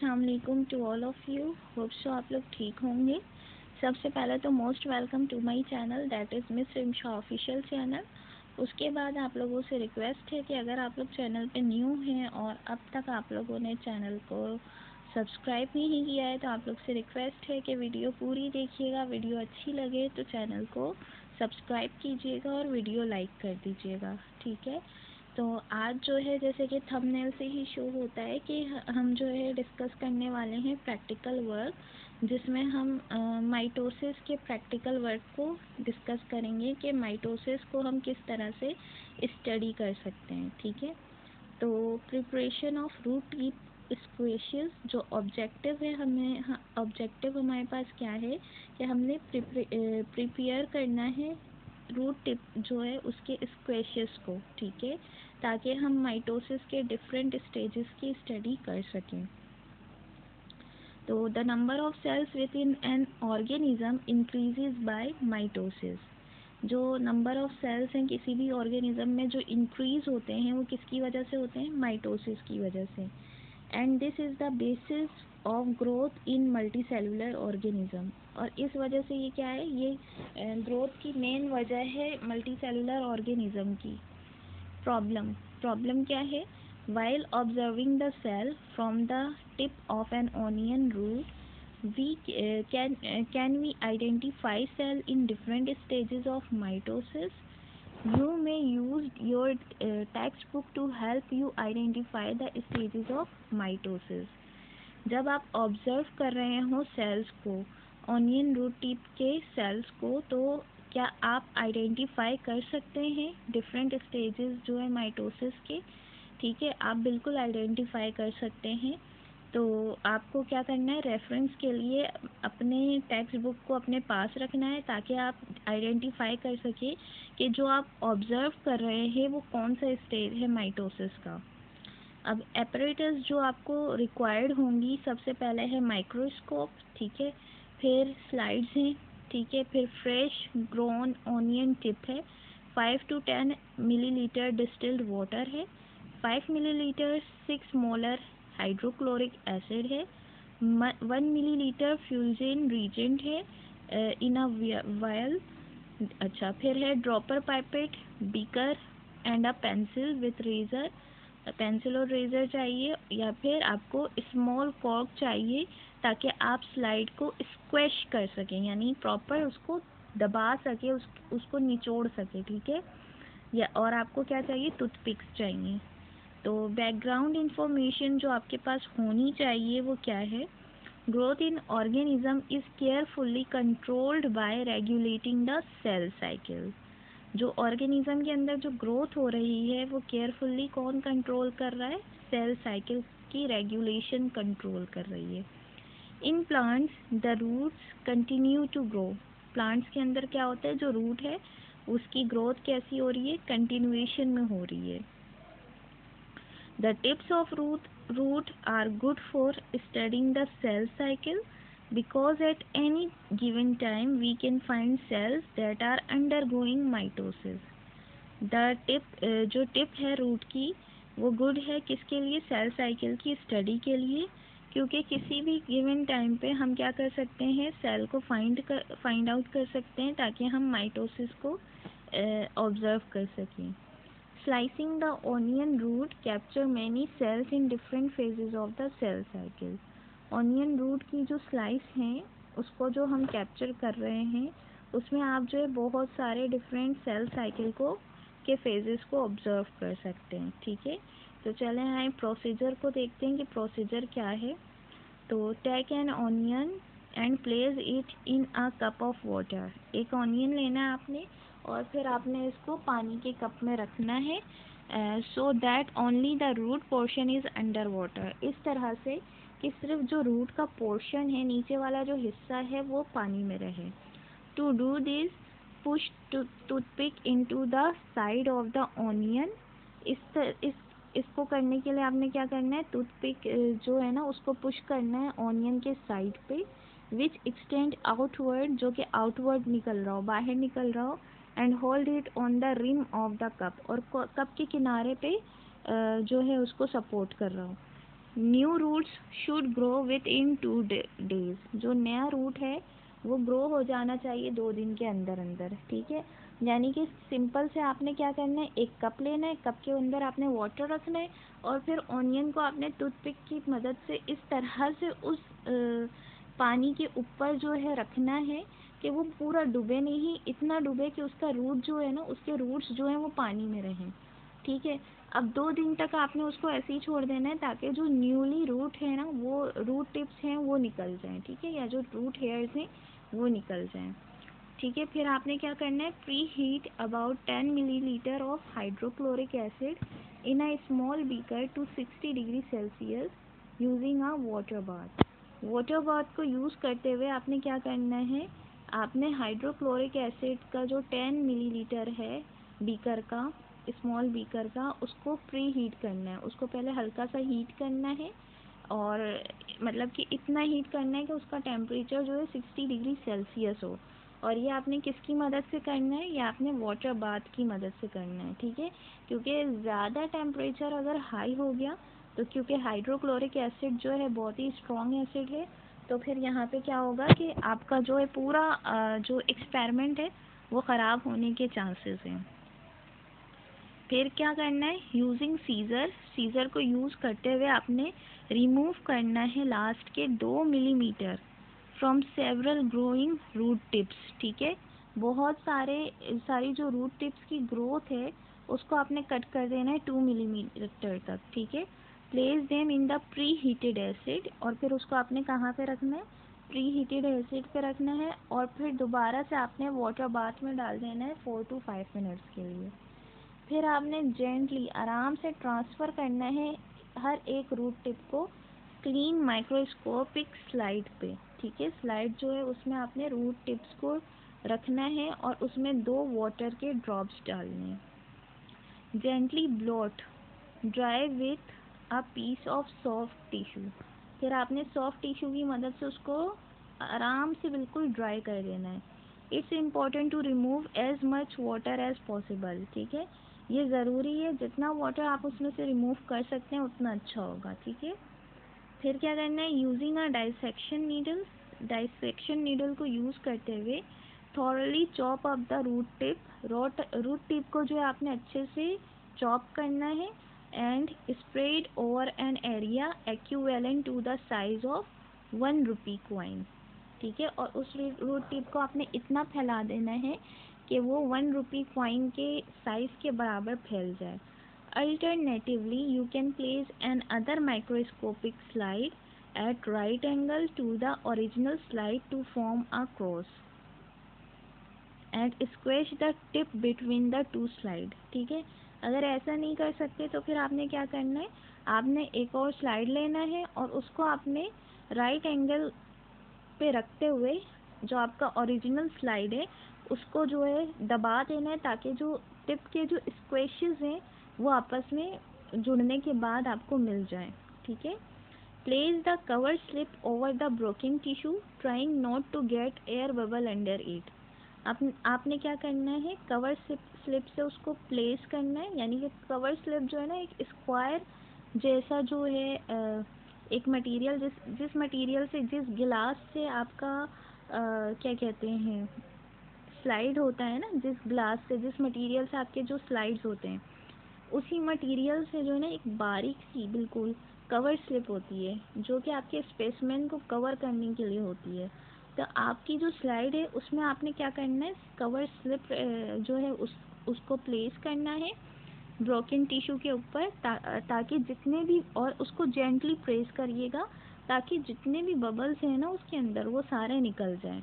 अस्सलाम वालेकुम to all of you. Hope so आप लोग ठीक होंगे। सबसे पहले तो most welcome to my channel that is miss Rimsha official channel. उसके बाद आप लोगों से रिक्वेस्ट है कि अगर आप लोग चैनल पे न्यू हैं और अब तक आप लोगों ने चैनल को सब्सक्राइब नहीं किया है तो आप लोग से रिक्वेस्ट है कि वीडियो पूरी देखिएगा। वीडियो अच्छी लगे तो चैनल को सब्सक्राइब कीजिएगा और वीडियो लाइक कर दीजिएगा, ठीक है। तो आज जो है जैसे कि थंबनेल से ही शो होता है कि हम जो है डिस्कस करने वाले हैं प्रैक्टिकल वर्क, जिसमें हम माइटोसिस के प्रैक्टिकल वर्क को डिस्कस करेंगे कि माइटोसिस को हम किस तरह से स्टडी कर सकते हैं, ठीक है। तो preparation of root tip squashes जो ऑब्जेक्टिव है, हमें ऑब्जेक्टिव हमारे पास क्या है कि हमने प्रिपेयर करना है रूट टिप जो है उसके स्क्वेशियस को, ठीक है, ताकि हम माइटोसिस के डिफरेंट स्टेजेस की स्टडी कर सकें। तो the number of cells within an organism increases by mitosis. जो नंबर ऑफ सेल्स हैं किसी भी ऑर्गेनिज्म में जो इंक्रीज होते हैं वो किसकी वजह से होते हैं? माइटोसिस की वजह से। And this is the basis of growth in multicellular organism. और इस वजह से ये क्या है, ये ग्रोथ की मेन वजह है मल्टी सेलुलर ऑर्गेनिज्म की। प्रॉब्लम क्या है? While observing the cell from the tip of an onion root we can we identify cell in different stages of mitosis. You may use your textbook to help you identify the stages of mitosis. जब आप observe कर रहे हो cells को, onion root tip के cells को, तो क्या आप आइडेंटिफाई कर सकते हैं डिफरेंट स्टेजेस जो है माइटोसिस के? ठीक है, आप बिल्कुल आइडेंटिफाई कर सकते हैं। तो आपको क्या करना है, रेफरेंस के लिए अपने टेक्स्ट बुक को अपने पास रखना है ताकि आप आइडेंटिफाई कर सके कि जो आप ऑब्जर्व कर रहे हैं वो कौन सा स्टेज है माइटोसिस का। अब एपरेटस जो आपको रिक्वायर्ड होंगी, सबसे पहले है माइक्रोस्कोप, ठीक है, फिर स्लाइड्स हैं, ठीक है, फिर फ्रेश ग्रोन ऑनियन टिप है, 5 to 10 मिलीलीटर डिस्टिल्ड वाटर है, 5 मिलीलीटर 6 मोलर हाइड्रोक्लोरिक एसिड है, 1 मिलीलीटर फ्यूजिन रीजेंट है इन अ वायल। अच्छा, फिर है dropper pipette, beaker and a pencil with razor. Pencil और रेजर चाहिए, या फिर आपको स्मॉल कॉर्क चाहिए ताकि आप स्लाइड को स्क्वैश कर सकें, यानी प्रॉपर उसको दबा सके, उसको निचोड़ सके, ठीक है। या और आपको क्या चाहिए, टूथपिक्स चाहिए। तो बैकग्राउंड इंफॉर्मेशन जो आपके पास होनी चाहिए वो क्या है? Growth in organism is carefully controlled by regulating the cell cycle. जो ऑर्गेनिज्म के अंदर जो ग्रोथ हो रही है वो केयरफुली कौन कंट्रोल कर रहा है? सेल साइकिल की रेगुलेशन कंट्रोल कर रही है। In plants the roots continue to grow. Plants के अंदर क्या होता है, जो रूट है उसकी ग्रोथ कैसी हो रही है? कंटिन्यूएशन में हो रही है। The tips of root are good for studying the cell cycle because at any given time we can find cells that are undergoing mitosis. The जो टिप है रूट की वो गुड है किसके लिए? सेल साइकिल की स्टडी के लिए, क्योंकि किसी भी गिवन टाइम पे हम क्या कर सकते हैं, सेल को फाइंड आउट कर सकते हैं ताकि हम माइटोसिस को ऑब्जर्व कर सकें। Slicing the onion root capture many cells in different phases of the cell cycle. Onion root की जो स्लाइस हैं उसको जो हम कैप्चर कर रहे हैं उसमें आप जो है बहुत सारे डिफरेंट सेल साइकिल को के फेजेस को ऑब्जर्व कर सकते हैं, ठीक है। तो चले आए प्रोसीजर को देखते हैं कि प्रोसीजर क्या है। तो take an onion and place it in a cup of water. एक ऑनियन लेना है आपने और फिर आपने इसको पानी के कप में रखना है, so that only the root portion is under water. इस तरह से कि सिर्फ जो रूट का पोर्शन है, नीचे वाला जो हिस्सा है वो पानी में रहे। To do this push toothpick into the side of the onion. इसको करने के लिए आपने क्या करना है, टूथपिक जो है ना उसको पुश करना है ऑनियन के साइड पे, विच एक्सटेंड आउटवर्ड, जो कि आउटवर्ड निकल रहा हो, बाहर निकल रहा हो, and hold it on the rim of the cup, और कप के किनारे पे जो है उसको सपोर्ट कर रहा हो। New roots should grow within 2 days। जो नया रूट है वो ग्रो हो जाना चाहिए 2 दिन के अंदर अंदर, ठीक है। यानी कि सिंपल से आपने क्या करना है, एक कप लेना है, कप के अंदर आपने वाटर रखना है और फिर ऑनियन को आपने टूथपिक की मदद से इस तरह से उस पानी के ऊपर जो है रखना है कि वो पूरा डूबे नहीं, इतना डूबे कि उसका रूट जो है ना, उसके रूट्स जो है वो पानी में रहें, ठीक है। अब 2 दिन तक आपने उसको ऐसे ही छोड़ देना है ताकि जो न्यूली रूट है ना, वो रूट टिप्स हैं वो निकल जाएं, ठीक है, या जो रूट हेयर्स हैं वो निकल जाएं, ठीक है। फिर आपने क्या करना है, preheat about 10 millilitre of hydrochloric acid in a small beaker to 60 degree Celsius using a water bath. Water bath को यूज़ करते हुए आपने क्या करना है, आपने हाइड्रोक्लोरिक एसिड का जो 10 मिलीलीटर है बीकर का, स्मॉल बीकर का, उसको प्री हीट करना है। उसको पहले हल्का सा हीट करना है और मतलब कि इतना हीट करना है कि उसका टेम्परेचर जो है 60 डिग्री सेल्सियस हो। और ये आपने किसकी मदद से करना है, ये आपने वाटर बाथ की मदद से करना है, ठीक है। क्योंकि ज़्यादा टेम्परेचर अगर हाई हो गया तो क्योंकि हाइड्रोक्लोरिक एसिड जो है बहुत ही स्ट्रॉन्ग एसिड है, तो फिर यहाँ पे क्या होगा कि आपका जो है पूरा जो एक्सपेरिमेंट है वो ख़राब होने के चांसेस हैं। फिर क्या करना है, यूजिंग सीज़र, सीज़र को यूज़ करते हुए आपने रिमूव करना है लास्ट के 2 millimetre from several growing root tips, ठीक है। बहुत सारी जो रूट टिप्स की ग्रोथ है उसको आपने कट कर देना है 2 मिलीमीटर तक, ठीक है। Place them in the preheated acid, और फिर उसको आपने कहाँ पे रखना है, प्री हीटेड एसिड पे रखना है, और फिर दोबारा से आपने वाटर बाथ में डाल देना है 4 to 5 मिनट्स के लिए। फिर आपने जेंटली आराम से ट्रांसफ़र करना है हर एक रूट टिप को क्लीन माइक्रोस्कोपिक स्लाइड पे, ठीक है। स्लाइड जो है उसमें आपने रूट टिप्स को रखना है और उसमें 2 वाटर के ड्रॉप्स डालने हैं। Gently blot dry with a piece of soft tissue. फिर आपने सॉफ्ट टिश्यू की मदद से उसको आराम से बिल्कुल ड्राई कर देना है। It's important to remove as much water as possible, ठीक है। ये ज़रूरी है, जितना वाटर आप उसमें से रिमूव कर सकते हैं उतना अच्छा होगा, ठीक है। फिर क्या करना है, using a dissection needle, dissection needle को यूज़ करते हुए thoroughly chop up the root tip, root tip को जो है आपने अच्छे से चॉप करना है and spread over an area equivalent to the size of 1 rupee coin, ठीक है। और उस रूट टिप को आपने इतना फैला देना है कि वो 1 रुपी कॉइन के साइज़ के बराबर फैल जाए। Alternatively, you can place another microscopic slide at right angle to the original slide to form a cross and squash the tip between the 2 slide, ठीक है। अगर ऐसा नहीं कर सकते तो फिर आपने क्या करना है, आपने एक और स्लाइड लेना है और उसको आपने राइट एंगल पे रखते हुए जो आपका ओरिजिनल स्लाइड है उसको जो है दबा देना है ताकि जो टिप के जो स्क्वेशेस हैं वो आपस में जुड़ने के बाद आपको मिल जाए, ठीक है। Place the cover slip over the broken tissue trying not to get air bubble under it. आपने क्या करना है, कवर स्लिप से उसको प्लेस करना है, यानी कि कवर स्लिप जो है ना एक स्क्वायर जैसा जो है एक मटेरियल जिस मटेरियल से, जिस गिलास से आपका क्या कहते हैं स्लाइड होता है ना, जिस ग्लास से, जिस मटेरियल से आपके जो स्लाइड्स होते हैं उसी मटेरियल से जो है ना एक बारीक सी बिल्कुल कवर स्लिप होती है जो कि आपके स्पेसिमेन को कवर करने के लिए होती है। तो आपकी जो स्लाइड है उसमें आपने क्या करना है, कवर स्लिप जो है उसको प्लेस करना है ब्रोकन टिश्यू के ऊपर ताकि जितने भी, और उसको जेंटली प्रेस करिएगा ताकि जितने भी बबल्स हैं ना उसके अंदर वो सारे निकल जाएं।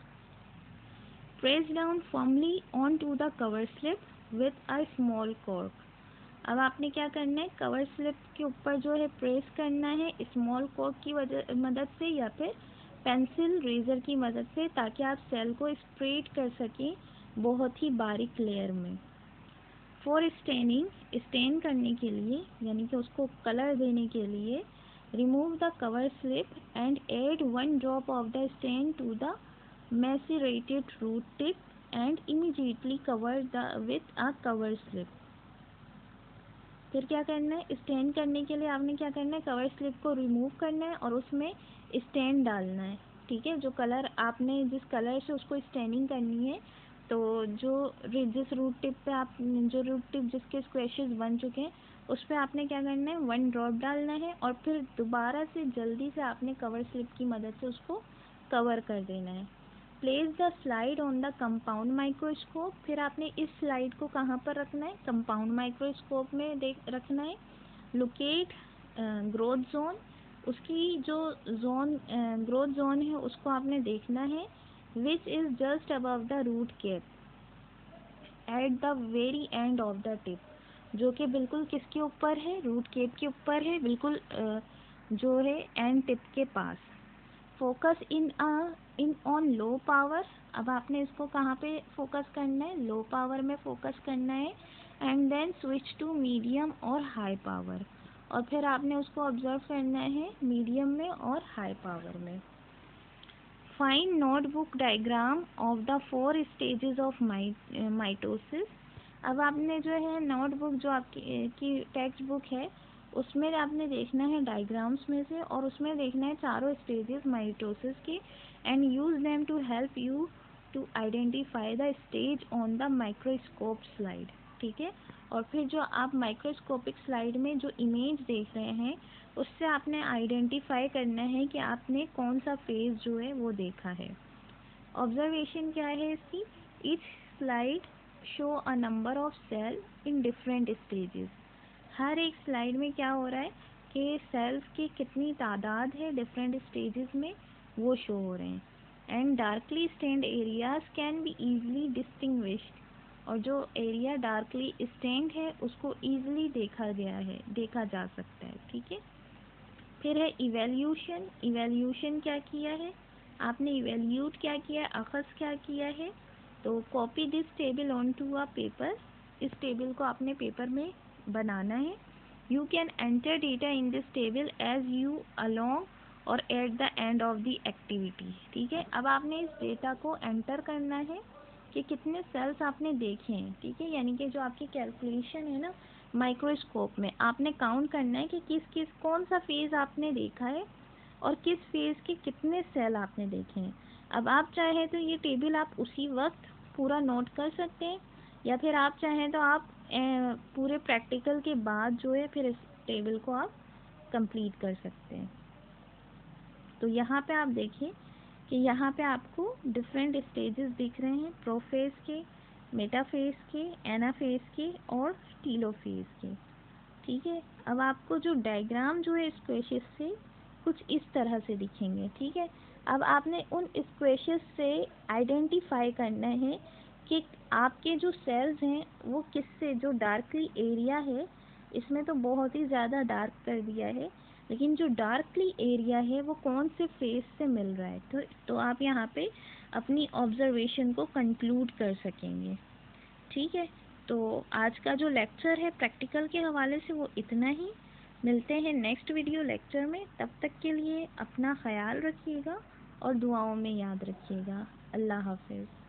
Press down firmly on to the cover slip with a small cork. अब आपने क्या करना है, कवर स्लिप के ऊपर जो है प्रेस करना है स्मॉल कॉर्क की मदद से या फिर पेंसिल रेज़र की मदद से ताकि आप सेल को स्प्रेड कर सकें बहुत ही बारीक लेयर में। फॉर स्टेनिंग, स्टेन करने के लिए यानी कि उसको कलर देने के लिए, remove the cover slip and add 1 drop of the stain to the macerated root tip and immediately cover the with a cover slip. फिर क्या करना है, स्टैंड करने के लिए आपने क्या करना है, कवर स्लिप को रिमूव करना है और उसमें स्टैंड डालना है। ठीक है, जो कलर आपने जिस कलर से उसको स्टैंडिंग करनी है, तो जिस रूट टिप पे आप जो रूट टिप जिसके स्क्वैशेस बन चुके हैं उस पर आपने क्या करना है, 1 ड्रॉप डालना है और फिर दोबारा से जल्दी से आपने कवर स्लिप की मदद से उसको कवर कर देना है। Place the slide on the compound microscope. फिर आपने इस स्लाइड को कहाँ पर रखना है, कंपाउंड माइक्रोस्कोप में रखना है। लोकेट ग्रोथ जोन, उसकी जो ग्रोथ जोन है उसको आपने देखना है, which is just above the root cap at the very end of the tip, जो कि बिल्कुल किसके ऊपर है, रूट केप के ऊपर है, बिल्कुल जो है एंड टिप के पास। Focus in on low power. अब आपने इसको कहाँ पे फोकस करना है, लो पावर में फोकस करना है। And then switch to medium और हाई पावर, और फिर आपने उसको ऑब्जर्व करना है मीडियम में और हाई पावर में। Find notebook diagram of the 4 stages of mitosis. अब आपने जो है नोटबुक जो आपकी टेक्स्ट बुक है उसमें आपने देखना है डायग्राम्स में से, और उसमें देखना है चारों स्टेजेस माइटोसिस के, and use them to help you to identify the stage on the microscope slide. ठीक है, और फिर जो आप माइक्रोस्कोपिक स्लाइड में जो इमेज देख रहे हैं उससे आपने आइडेंटिफाई करना है कि आपने कौन सा फेज जो है वो देखा है। ऑब्जर्वेशन क्या है इसकी, each slide show a number of cell in different stages. हर एक स्लाइड में क्या हो रहा है कि सेल्स की कितनी तादाद है डिफरेंट स्टेजेस में वो शो हो रहे हैं। And darkly stained areas can be easily distinguished, और जो एरिया डार्कली स्टेन्ड है उसको ईजिली देखा जा सकता है। ठीक है, फिर है इवेल्यूशन। इवेल्यूशन क्या किया है आपने, इवेल्यूट क्या किया है, अखज़ क्या किया है, तो copy this table onto a paper. इस टेबल को आपने पेपर में बनाना है। You can enter data in this table as you along or at the end of the activity. ठीक है, अब आपने इस डेटा को एंटर करना है कि कितने सेल्स आपने देखे हैं। ठीक है, यानी कि जो आपकी कैलकुलेशन है ना माइक्रोस्कोप में, आपने काउंट करना है कि कौन सा फेज़ आपने देखा है और किस फेज़ के कितने सेल आपने देखे हैं। अब आप चाहें तो ये टेबल आप उसी वक्त पूरा नोट कर सकते हैं, या फिर आप चाहें तो आप पूरे प्रैक्टिकल के बाद जो है फिर इस टेबल को आप कंप्लीट कर सकते हैं। तो यहाँ पे आप देखिए कि यहाँ पे आपको डिफरेंट स्टेजेस दिख रहे हैं, प्रोफेज के, मेटाफेज के, एनाफेज के और टीलोफेज के। ठीक है, अब आपको जो डायग्राम जो है स्क्वेशेस से कुछ इस तरह से दिखेंगे। ठीक है, अब आपने उन स्क्वेशेस से आइडेंटिफाई करना है कि आपके जो सेल्स हैं वो किससे, जो डार्कली एरिया है इसमें तो बहुत ही ज़्यादा डार्क कर दिया है, लेकिन जो डार्कली एरिया है वो कौन से फेज से मिल रहा है, तो आप यहाँ पे अपनी ऑब्जर्वेशन को कंक्लूड कर सकेंगे। ठीक है, तो आज का जो लेक्चर है प्रैक्टिकल के हवाले से वो इतना ही। मिलते हैं नेक्स्ट वीडियो लेक्चर में, तब तक के लिए अपना ख्याल रखिएगा और दुआओं में याद रखिएगा। अल्लाह हाफिज़।